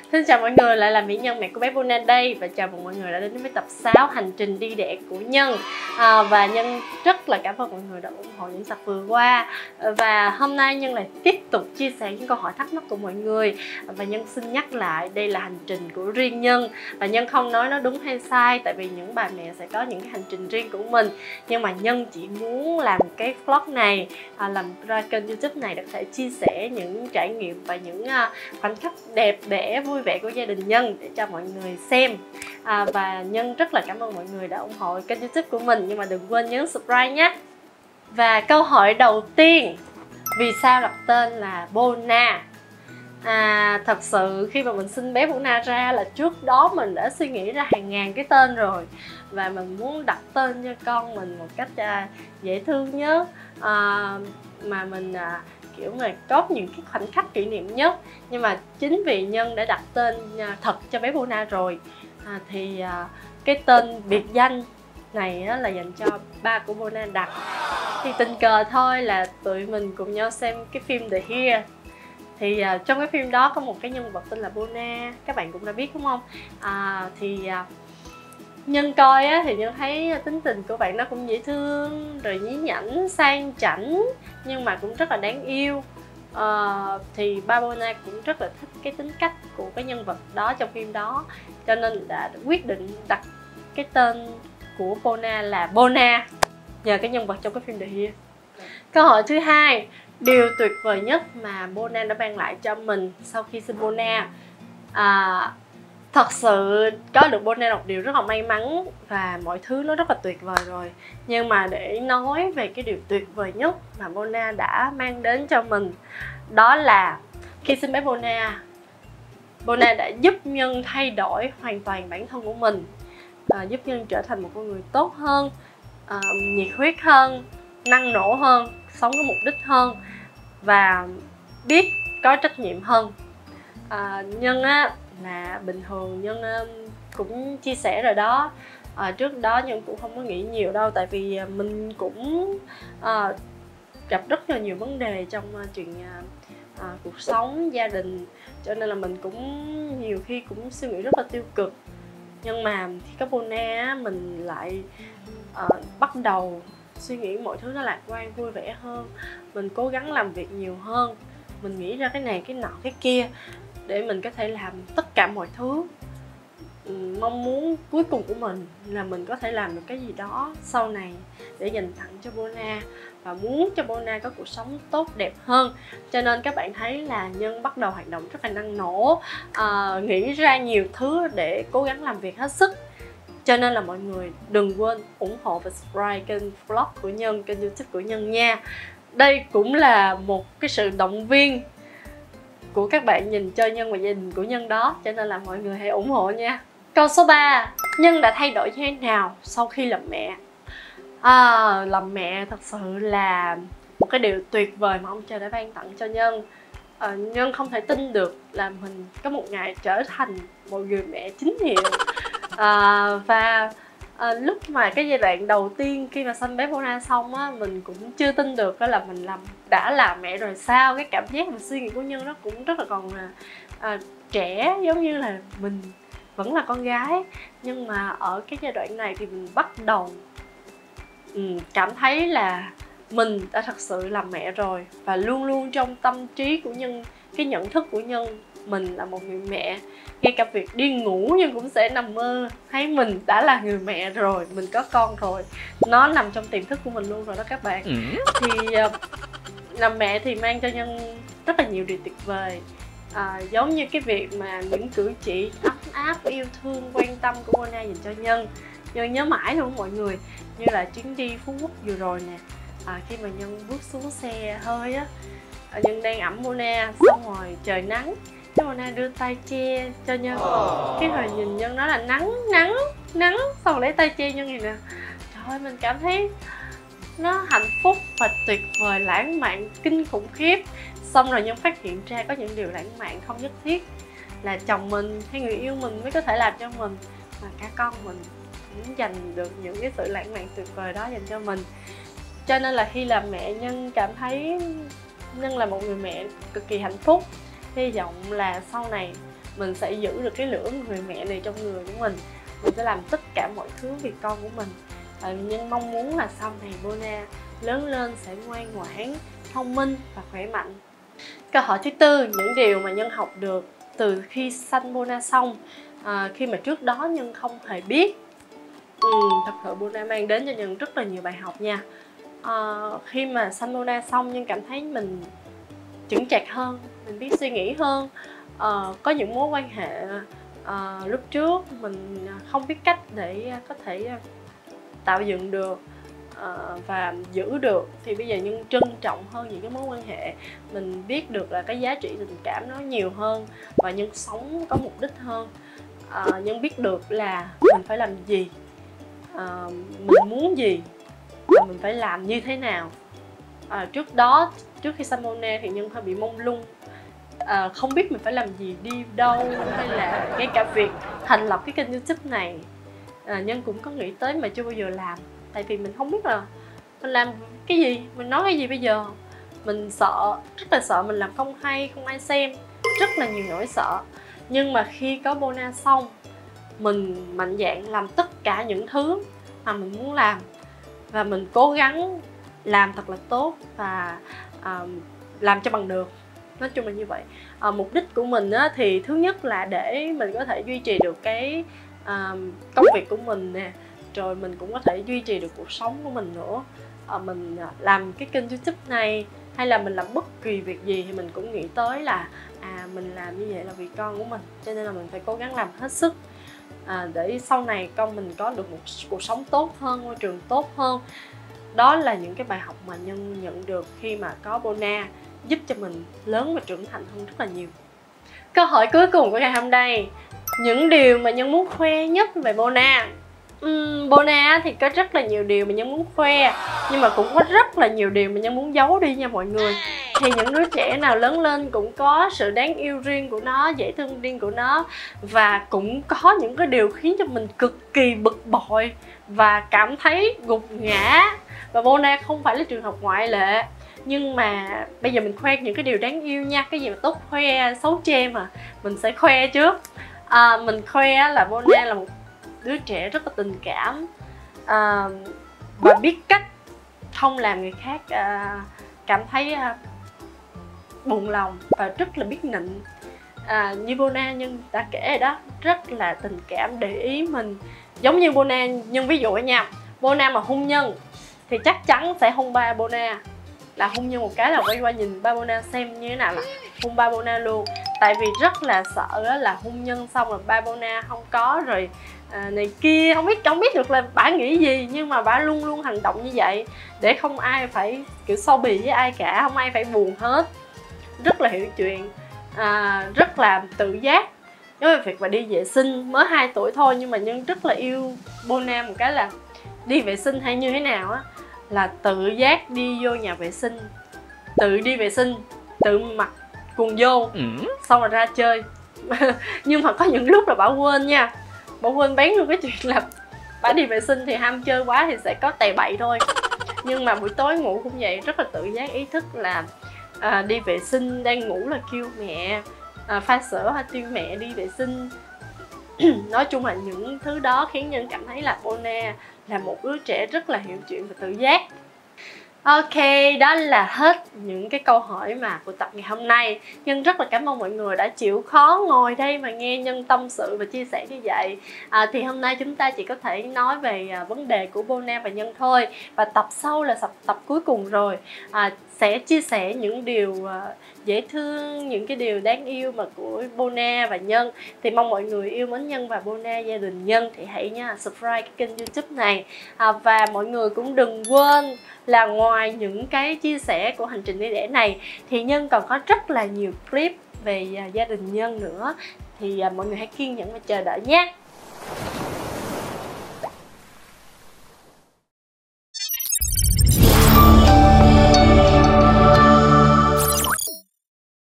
Xin chào mọi người, lại là Mỹ Nhân, mẹ của bé Bona đây. Và chào mừng mọi người đã đến với tập 6 hành trình đi đẻ của Nhân. Và Nhân rất là cảm ơn mọi người đã ủng hộ những tập vừa qua. Và hôm nay Nhân lại tiếp tục chia sẻ những câu hỏi thắc mắc của mọi người. Và Nhân xin nhắc lại, đây là hành trình của riêng Nhân. Và Nhân không nói nó đúng hay sai, tại vì những bà mẹ sẽ có những cái hành trình riêng của mình. Nhưng mà Nhân chỉ muốn làm cái vlog này, làm ra kênh YouTube này để có thể chia sẻ những trải nghiệm và những khoảnh khắc đẹp đẽ vui vẻ của gia đình Nhân để cho mọi người xem. Và Nhân rất là cảm ơn mọi người đã ủng hộ kênh YouTube của mình, nhưng mà đừng quên nhấn subscribe nhé. Và câu hỏi đầu tiên, vì sao đặt tên là Bona? Thật sự khi mà mình sinh bé Bona ra là trước đó mình đã suy nghĩ ra hàng ngàn cái tên rồi. Và mình muốn đặt tên cho con mình một cách dễ thương nhất, mà mình kiểu mà có những cái khoảnh khắc kỷ niệm nhất. Nhưng mà chính vì Nhân đã đặt tên thật cho bé Bona rồi, thì cái tên biệt danh này là dành cho ba của Bona đặt. Thì tình cờ thôi là tụi mình cùng nhau xem cái phim The Here. Thì trong cái phim đó có một cái nhân vật tên là Bona, các bạn cũng đã biết đúng không? Nhân coi á, thì Nhân thấy tính tình của bạn nó cũng dễ thương, rồi nhí nhảnh, sang chảnh, nhưng mà cũng rất là đáng yêu. Thì ba Bona cũng rất là thích cái tính cách của cái nhân vật đó trong phim đó, cho nên đã quyết định đặt cái tên của Bona là Bona nhờ cái nhân vật trong cái phim The Here. Câu hỏi thứ hai, điều tuyệt vời nhất mà Bona đã mang lại cho mình sau khi sinh Bona. Thật sự có được Bona là một điều rất là may mắn và mọi thứ nó rất là tuyệt vời rồi. Nhưng mà để nói về cái điều tuyệt vời nhất mà Bona đã mang đến cho mình, đó là khi sinh bé Bona, Bona đã giúp Nhân thay đổi hoàn toàn bản thân của mình, giúp Nhân trở thành một con người tốt hơn, nhiệt huyết hơn, năng nổ hơn, sống có mục đích hơn và biết có trách nhiệm hơn. Nhân á là bình thường Nhân cũng chia sẻ rồi đó, trước đó Nhân cũng không có nghĩ nhiều đâu, tại vì mình cũng gặp rất là nhiều vấn đề trong chuyện cuộc sống, gia đình, cho nên là mình cũng nhiều khi cũng suy nghĩ rất là tiêu cực. Nhưng mà khi có Bona mình lại bắt đầu suy nghĩ mọi thứ nó lạc quan, vui vẻ hơn. Mình cố gắng làm việc nhiều hơn, mình nghĩ ra cái này, cái nọ, cái kia để mình có thể làm tất cả mọi thứ. Mong muốn cuối cùng của mình là mình có thể làm được cái gì đó sau này để dành tặng cho Bona, và muốn cho Bona có cuộc sống tốt đẹp hơn. Cho nên các bạn thấy là Nhân bắt đầu hoạt động rất là năng nổ, nghĩ ra nhiều thứ để cố gắng làm việc hết sức. Cho nên là mọi người đừng quên ủng hộ và subscribe kênh vlog của Nhân, kênh YouTube của Nhân nha. Đây cũng là một cái sự động viên của các bạn nhìn cho Nhân và gia đình của Nhân đó, cho nên là mọi người hãy ủng hộ nha. Câu số 3, Nhân đã thay đổi như thế nào sau khi làm mẹ? Làm mẹ thật sự là một cái điều tuyệt vời mà ông trời đã ban tặng cho Nhân. Nhân không thể tin được là mình có một ngày trở thành một người mẹ chính hiệu. Lúc mà cái giai đoạn đầu tiên khi mà sinh bé Bona xong á, mình cũng chưa tin được đó là mình đã làm mẹ rồi sao. Cái cảm giác và suy nghĩ của Nhân nó cũng rất là còn trẻ, giống như là mình vẫn là con gái. Nhưng mà ở cái giai đoạn này thì mình bắt đầu cảm thấy là mình đã thật sự làm mẹ rồi. Và luôn luôn trong tâm trí của Nhân, cái nhận thức của Nhân, mình là một người mẹ. Ngay cả việc đi ngủ Nhân cũng sẽ nằm mơ thấy mình đã là người mẹ rồi, mình có con rồi. Nó nằm trong tiềm thức của mình luôn rồi đó các bạn. Thì làm mẹ thì mang cho Nhân rất là nhiều điều tuyệt vời. Giống như cái việc mà những cử chỉ ấm áp, yêu thương, quan tâm của Bona dành cho Nhân. Nhân nhớ mãi luôn mọi người. Như là chuyến đi Phú Quốc vừa rồi nè, khi mà Nhân bước xuống xe hơi á, Nhân đang ẵm Bona, xong rồi trời nắng, cái Bona đưa tay che cho Nhân. Cái hồi nhìn Nhân nói là nắng, xong rồi lấy tay che Nhân này nè. Trời ơi, mình cảm thấy nó hạnh phúc và tuyệt vời, lãng mạn, kinh khủng khiếp. Xong rồi Nhân phát hiện ra có những điều lãng mạn không nhất thiết là chồng mình hay người yêu mình mới có thể làm cho mình, mà cả con mình cũng dành được những cái sự lãng mạn tuyệt vời đó dành cho mình. Cho nên là khi làm mẹ, Nhân cảm thấy Nhân là một người mẹ cực kỳ hạnh phúc. Hy vọng là sau này mình sẽ giữ được cái lửa người mẹ này trong người của mình sẽ làm tất cả mọi thứ vì con của mình. Nhân mong muốn là sau này Bona lớn lên sẽ ngoan ngoãn, thông minh và khỏe mạnh. Câu hỏi thứ tư, những điều mà Nhân học được từ khi sanh Bona xong, khi mà trước đó Nhân không hề biết. Thật sự Bona mang đến cho Nhân rất là nhiều bài học nha. Khi mà sanh Bona xong, Nhân cảm thấy mình chững chạc hơn, mình biết suy nghĩ hơn. Có những mối quan hệ lúc trước mình không biết cách để có thể tạo dựng được và giữ được, thì bây giờ Nhân trân trọng hơn những cái mối quan hệ. Mình biết được là cái giá trị tình cảm nó nhiều hơn và Nhân sống có mục đích hơn. Nhân biết được là mình phải làm gì, mình muốn gì và mình phải làm như thế nào. Trước đó, trước khi sanh Bona thì Nhân hơi bị mông lung, không biết mình phải làm gì, đi đâu, hay là ngay cả việc thành lập cái kênh YouTube này Nhân cũng có nghĩ tới mà chưa bao giờ làm. Tại vì mình không biết là mình làm cái gì, mình nói cái gì bây giờ. Mình sợ, rất là sợ mình làm không hay, không ai xem, rất là nhiều nỗi sợ. Nhưng mà khi có Bona xong, mình mạnh dạn làm tất cả những thứ mà mình muốn làm, và mình cố gắng làm thật là tốt và làm cho bằng được. Nói chung là như vậy. Mục đích của mình thì thứ nhất là để mình có thể duy trì được cái công việc của mình nè, rồi mình cũng có thể duy trì được cuộc sống của mình nữa. Mình làm cái kênh YouTube này hay là mình làm bất kỳ việc gì thì mình cũng nghĩ tới là mình làm như vậy là vì con của mình, cho nên là mình phải cố gắng làm hết sức để sau này con mình có được một cuộc sống tốt hơn, môi trường tốt hơn. Đó là những cái bài học mà Nhân nhận được khi mà có Bona, giúp cho mình lớn và trưởng thành hơn rất là nhiều. Câu hỏi cuối cùng của ngày hôm nay, những điều mà Nhân muốn khoe nhất về Bona. Bona thì có rất là nhiều điều mà Nhân muốn khoe, nhưng mà cũng có rất là nhiều điều mà Nhân muốn giấu đi nha mọi người. Thì những đứa trẻ nào lớn lên cũng có sự đáng yêu riêng của nó, dễ thương riêng của nó, và cũng có những cái điều khiến cho mình cực kỳ bực bội và cảm thấy gục ngã. Và Bona không phải là trường hợp ngoại lệ. Nhưng mà bây giờ mình khoe những cái điều đáng yêu nha. Cái gì mà tốt khoe, xấu chê mà mình sẽ khoe trước. Mình khoe là Bona là một đứa trẻ rất là tình cảm, và biết cách không làm người khác cảm thấy buồn lòng, và rất là biết nịnh. Như Bona Nhân đã kể rồi đó, rất là tình cảm, để ý mình. Giống như Bona, Nhân ví dụ nha, Bona mà hung Nhân thì chắc chắn sẽ hung ba Bona, là hung Nhân một cái là quay qua nhìn ba Bona xem như thế nào là hung ba Bona luôn. Tại vì rất là sợ là hung Nhân xong rồi ba Bona không có rồi này kia, không biết được là bả nghĩ gì, nhưng mà bả luôn luôn hành động như vậy để không ai phải kiểu so bì với ai cả, không ai phải buồn hết. Rất là hiểu chuyện, rất là tự giác. Giống như việc mà đi vệ sinh, mới 2 tuổi thôi nhưng mà Nhân rất là yêu Bona một cái là đi vệ sinh hay như thế nào á là tự giác đi vô nhà vệ sinh, tự đi vệ sinh, tự mặc quần vô, xong rồi ra chơi. Nhưng mà có những lúc là bà quên nha, bà quên bán luôn cái chuyện là bà đi vệ sinh thì ham chơi quá thì sẽ có tè bậy thôi. Nhưng mà buổi tối ngủ cũng vậy, rất là tự giác ý thức là đi vệ sinh, đang ngủ là kêu mẹ, pha sữa hay kêu mẹ đi vệ sinh. Nói chung là những thứ đó khiến Nhân cảm thấy là Bona là một đứa trẻ rất là hiểu chuyện và tự giác. Ok, đó là hết những cái câu hỏi mà của tập ngày hôm nay. Nhân rất là cảm ơn mọi người đã chịu khó ngồi đây mà nghe Nhân tâm sự và chia sẻ như vậy. Thì hôm nay chúng ta chỉ có thể nói về vấn đề của Bona và Nhân thôi. Và tập sau là tập cuối cùng rồi, sẽ chia sẻ những điều dễ thương, những cái điều đáng yêu mà của Bona và Nhân. Thì mong mọi người yêu mến Nhân và Bona, gia đình Nhân thì hãy nha subscribe cái kênh YouTube này. Và mọi người cũng đừng quên là ngoài những cái chia sẻ của hành trình đi đẻ này thì Nhân còn có rất là nhiều clip về gia đình Nhân nữa. Thì mọi người hãy kiên nhẫn và chờ đợi nhé.